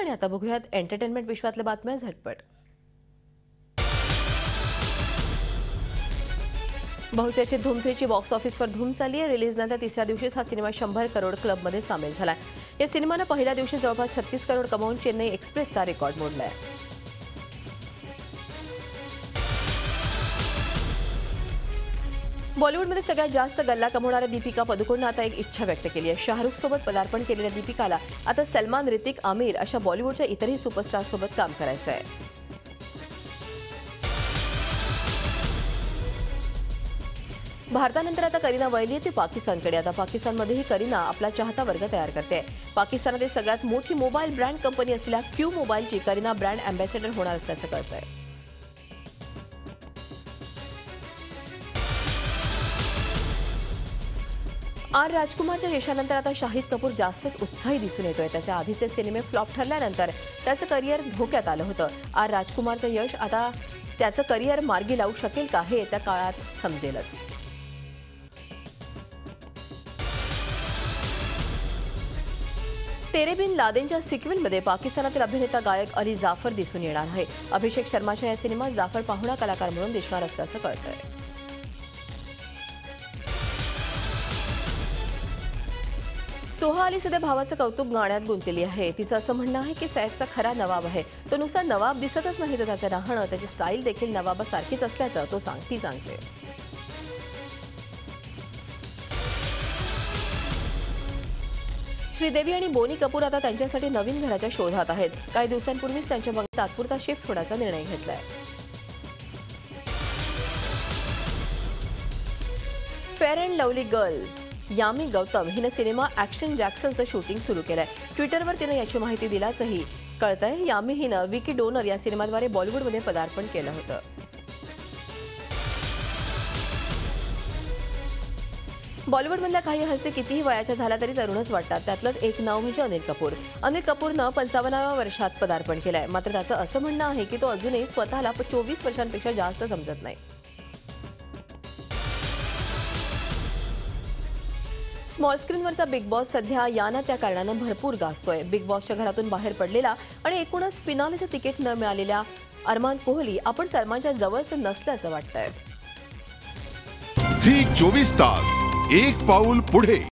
आणि आता बघूयात एंटरटेनमेंट विश्वातल्या बातम्या झटपट। बहुचर्चित धूम 3 ची बॉक्स ऑफिसवर धूम झाली आहे। रिलीजनंतर तिसऱ्या दिवशीच हा सिनेमा 100 करोड क्लबमध्ये सामील झाला। या सिनेमाने पहिल्या दिवशी जवळपास 36 करोड कमावून चेन्नई एक्सप्रेसचा रेकॉर्ड मोडलाय। बॉलिवूडमध्ये सगळ्यात जास्त गल्ला कमवणाऱ्या दीपिका पदुकोणने आता एक इच्छा व्यक्त केली आहे। शाहरुख सोबत पदार्पण केलेल्या दीपिकाला आता सलमान, ऋतिक, आमिर अशा बॉलिवूडच्या इतरही सुपरस्टार सोबत काम करायचं आहे। भारतानंतर आता करीना वळली ती पाकिस्तानकडे। आता पाकिस्तानमध्येही करीना आपला चाहता वर्ग तयार करते। पाकिस्तानातील सगळ्यात मोठी मोबाईल ब्रँड कंपनी असलेल्या क्यू मोबाईलची करीना ब्रँड अँबॅसेडर होणार असल्याचं कळतंय। आर राजकुमारच्या यशानंतर आता शाहिद कपूर जास्तच उत्साही दिसून येतोय। त्याचे आधीचे सिनेमे फ्लॉप ठरल्यानंतर त्याचं करिअर धोक्यात आलं होतं। आर राजकुमारचं यश आता त्याचं करिअर मार्गी लावू शकेल का हे त्या काळात समजेलच। तेरे बिन लादेनच्या सिक्वेलमध्ये पाकिस्तानातील अभिनेता गायक अली जाफर दिसून येणार आहे। अभिषेक शर्माच्या या सिनेमात जाफर पाहुणा कलाकार म्हणून दिसणार असल्याचं कळतंय। सोहा अली सध्या भावाचं कौतुक गाण्यात गुंतलेली आहे। तिचं असं म्हणणं आहे की सैफचा खरा नवाब आहे। तो नुसता नवाब दिसतच नाही तर त्याचं राहणं, त्याची स्टाईल देखील नवाबासारखीच असल्याचं ती सांगते। श्रीदेवी आणि बोनी कपूर आता त्यांच्यासाठी नवीन घराच्या शोधात आहेत। काही दिवसांपूर्वीच त्यांच्या बंगल्यात तात्पुरता शिफ्ट होण्याचा निर्णय घेतलाय। Fair and Lovely girl Yami Gautam हिने सिनेमा ॲक्शन जॅक्सनचं शूटिंग सुरू केलंय। ट्विटरवर तिने याची माहिती दिल्याचंही कळतंय। यामी हिनं विकी डोनर या सिनेमाद्वारे बॉलिवूडमध्ये पदार्पण केलं होतं। बॉलिवूडमधल्या काही हस्ती कितीही वयाच्या झाल्या तरी तरुणच वाटतात। त्यातलंच एक नाव म्हणजे अनिल कपूर। अनिल कपूरनं 55व्या वर्षात पदार्पण केलंय। मात्र त्याचं असं म्हणणं आहे की तो अजूनही स्वतःला 24 वर्षांपेक्षा जास्त समजत नाही। स्मॉल स्क्रीनवरचा बिग बॉस सध्या या ना त्या कारणानं भरपूर गाजतोय। बिग बॉसच्या घरातून बाहेर पडलेला आणि एकूणच फिनालेचं तिकीट न मिळालेल्या अरमान कोहली आपण सलमानच्या जवळचं नसल्याचं वाटतंय। झी 24 तास एक पाऊल पुढे।